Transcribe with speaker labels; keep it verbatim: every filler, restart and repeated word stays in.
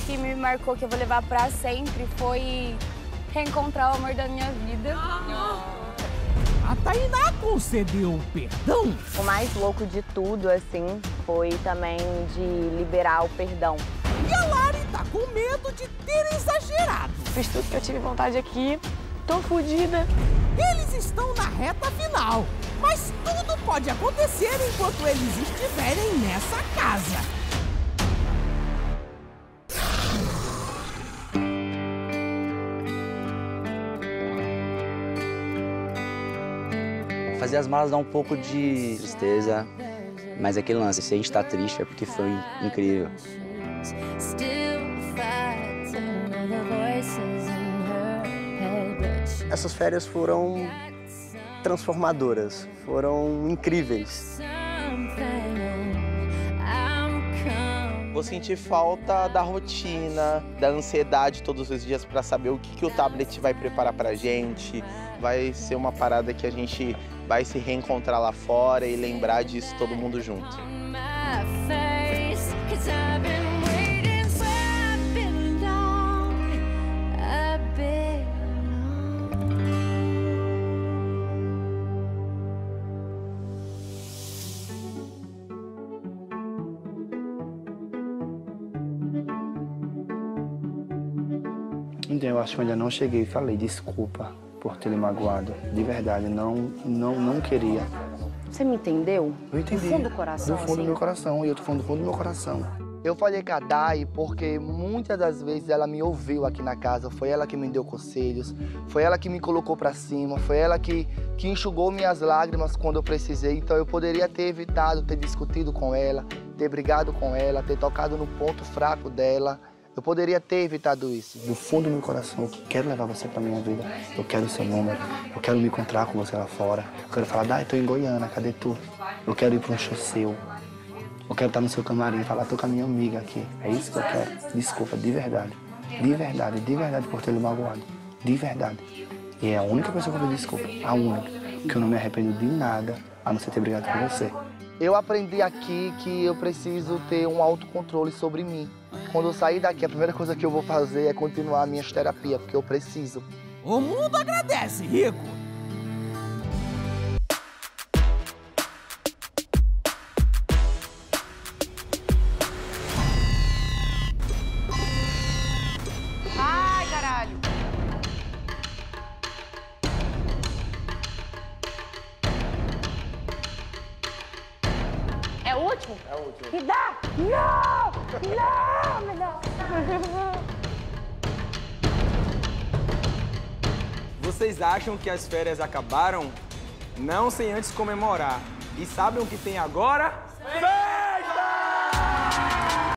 Speaker 1: que me marcou, que eu vou levar pra sempre, foi reencontrar o amor da minha vida.
Speaker 2: A Tainá concedeu perdão?
Speaker 3: O mais louco de tudo, assim, foi também de liberar o perdão.
Speaker 2: E a Lari tá com medo de ter exagerado.
Speaker 4: Fiz tudo que eu tive vontade aqui, tô fodida.
Speaker 2: Eles estão na reta final, mas tudo pode acontecer enquanto eles estiverem nessa casa.
Speaker 5: Fazer as malas dá um pouco de tristeza, mas aquele lance, se a gente tá triste é porque foi incrível.
Speaker 6: Essas férias foram transformadoras, foram incríveis.
Speaker 7: Vou sentir falta da rotina, da ansiedade todos os dias para saber o que, que o tablet vai preparar pra gente. Vai ser uma parada que a gente vai se reencontrar lá fora e lembrar disso todo mundo junto.
Speaker 8: Então, eu acho que eu ainda não cheguei e falei desculpa por ter lhe magoado. De verdade, não, não, não queria.
Speaker 3: Você me entendeu?
Speaker 8: Eu entendi.
Speaker 3: Do fundo do coração,
Speaker 8: Do fundo
Speaker 3: assim?
Speaker 8: do meu coração, e eu tô falando do fundo do meu coração. Eu falei com a Dai porque muitas das vezes ela me ouviu aqui na casa, foi ela que me deu conselhos, foi ela que me colocou pra cima, foi ela que, que enxugou minhas lágrimas quando eu precisei. Então eu poderia ter evitado, ter discutido com ela, ter brigado com ela, ter tocado no ponto fraco dela. Eu poderia ter evitado isso. Do fundo do meu coração, eu quero levar você pra minha vida. Eu quero o seu número, eu quero me encontrar com você lá fora. Eu quero falar, Dai, tô em Goiânia, cadê tu? Eu quero ir pra um show seu. Eu quero estar no seu camarim e falar, tô com a minha amiga aqui. É isso que eu quero. Desculpa, de verdade. De verdade, de verdade por ter lhe magoado. De verdade. E é a única pessoa que eu pedir desculpa. A única. Porque eu não me arrependo de nada, a não ser ter brigado com você. Eu aprendi aqui que eu preciso ter um autocontrole sobre mim. Quando eu sair daqui, a primeira coisa que eu vou fazer é continuar a minha terapia, porque eu preciso.
Speaker 2: O mundo agradece, Rico.
Speaker 4: Ai, caralho. É o último?
Speaker 7: É o último.
Speaker 4: Me dá! Não! Não! Me dá!
Speaker 9: Vocês acham que as férias acabaram? Não sem antes comemorar. E sabem o que tem agora?